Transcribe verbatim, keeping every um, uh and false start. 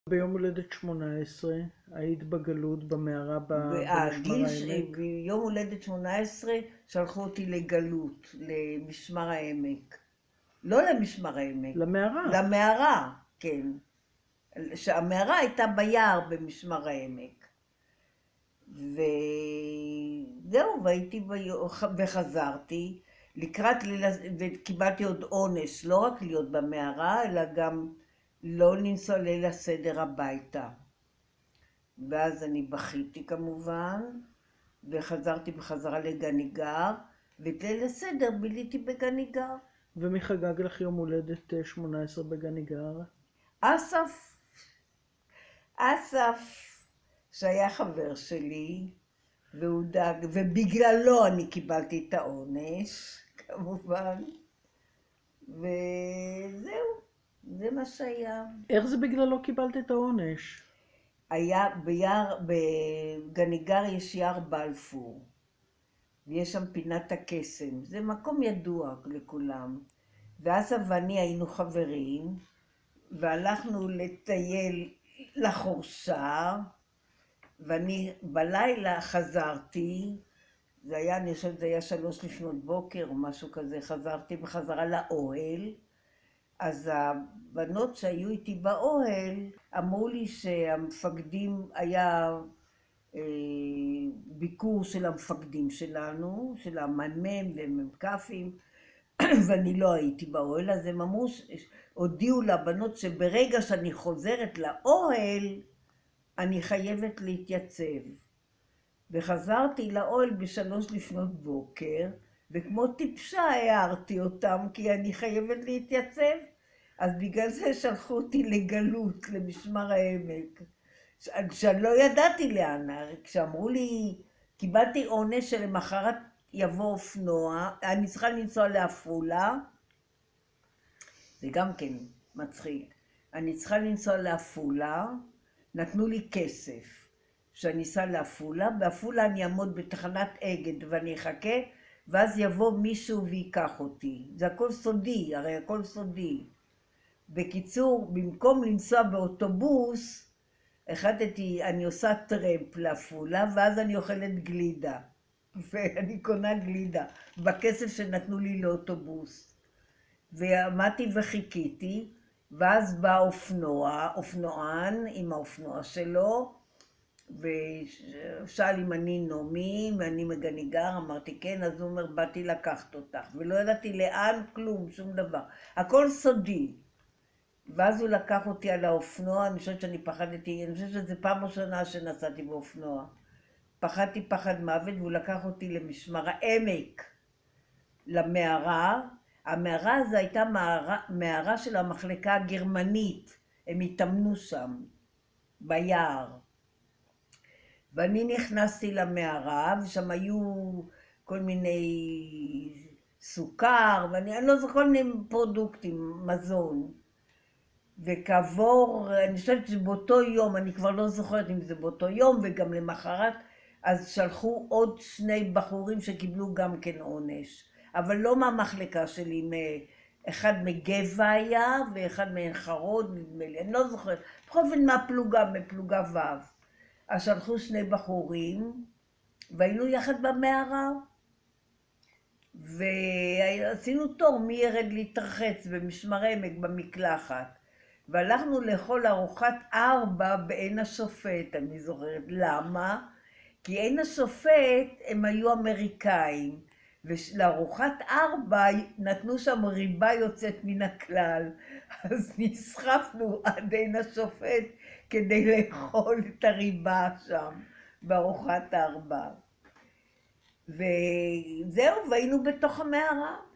ביום הולדת שמונה עשרה, היית בגלות במערה במשמר העמק? ביום הולדת שמונה עשרה שלחו אותי לגלות, למשמר העמק. לא למשמר העמק. למערה? למערה, כן. שהמערה הייתה ביער במשמר העמק. וזהו, והייתי ביום, וחזרתי לקראת לילה, וקיבלתי עוד עונש, לא רק להיות במערה, אלא גם לא לנסוע ליל הסדר הביתה. ואז אני בכיתי כמובן, וחזרתי בחזרה לגניגר, ואת ליל הסדר ביליתי בגניגר. ומי חגג לך יום הולדת שמונה עשרה בגניגר? אסף. אסף, שהיה חבר שלי, והוא דאג, ובגללו אני קיבלתי את העונש, כמובן. וזהו. זה מה שהיה. איך זה בגללו קיבלת את העונש? היה ביער, בגניגר יש יער בלפור, ויש שם פינת הקסם. זה מקום ידוע לכולם. ואסף ואני היינו חברים, והלכנו לטייל לחורשה, ואני בלילה חזרתי, זה היה, אני חושבת, זה היה שלוש לפנות בוקר או משהו כזה, חזרתי בחזרה לאוהל, אז הבנות שהיו איתי באוהל אמרו לי שהמפקדים, היה אה, ביקור של המפקדים שלנו, של המ"מ ומ"כפים, ואני לא הייתי באוהל, אז הם אמרו, הודיעו לבנות שברגע שאני חוזרת לאוהל, אני חייבת להתייצב. וחזרתי לאוהל בשלוש לפנות בוקר, וכמו טיפשה הערתי אותם, כי אני חייבת להתייצב. אז בגלל זה שלחו אותי לגלות, למשמר העמק. שאני לא ידעתי לאן, כשאמרו לי, קיבלתי עונש שלמחרת יבוא אופנוע, אני צריכה לנסוע לעפולה, זה גם כן מצחיק. אני צריכה לנסוע לעפולה, נתנו לי כסף, שאני אסע לעפולה, בעפולה אני אעמוד בתחנת אגד ואני אחכה, ואז יבוא מישהו ויקח אותי. זה הכל סודי, הרי הכל סודי. בקיצור, במקום לנסוע באוטובוס, החלטתי, אני עושה טרמפ לעפולה, ואז אני אוכלת גלידה. ואני קונה גלידה, בכסף שנתנו לי לאוטובוס. ועמדתי וחיכיתי, ואז בא אופנוע, אופנוען עם האופנוע שלו, ושאל אם אני נעמי, ואני מגניגר, אמרתי כן, אז הוא אומר, באתי לקחת אותך, ולא ידעתי לאן, כלום, שום דבר. הכל סודי. ואז הוא לקח אותי על האופנוע, אני חושבת שאני פחדתי, אני חושבת שזו פעם ראשונה שנסעתי באופנוע. פחדתי פחד מוות, והוא לקח אותי למשמר העמק, למערה. המערה הזו הייתה מערה, מערה של המחלקה הגרמנית, הם התאמנו שם, ביער. ואני נכנסתי למערה, ושם היו כל מיני סוכר, ואני לא זוכר כל מיני פרודוקטים, מזון. וכעבור, אני חושבת שבאותו יום, אני כבר לא זוכרת אם זה באותו יום, וגם למחרת, אז שלחו עוד שני בחורים שקיבלו גם כן עונש. אבל לא מהמחלקה שלי, אחד מגבע היה, ואחד מעין חרוד, נדמה לי, אני לא זוכרת. בכל אופן מהפלוגה, מפלוגה ו'. אז שלחו שני בחורים, והיינו יחד במערה, ועשינו תור מי ירד להתרחץ במשמר העמק במקלחת. והלכנו לאכול ארוחת ארבע בעין השופט, אני זוכרת. למה? כי עין השופט הם היו אמריקאים, ולארוחת ארבע נתנו שם ריבה יוצאת מן הכלל, אז נסחפנו עד עין השופט כדי לאכול את הריבה שם, בארוחת ארבע. וזהו, והיינו בתוך המערה.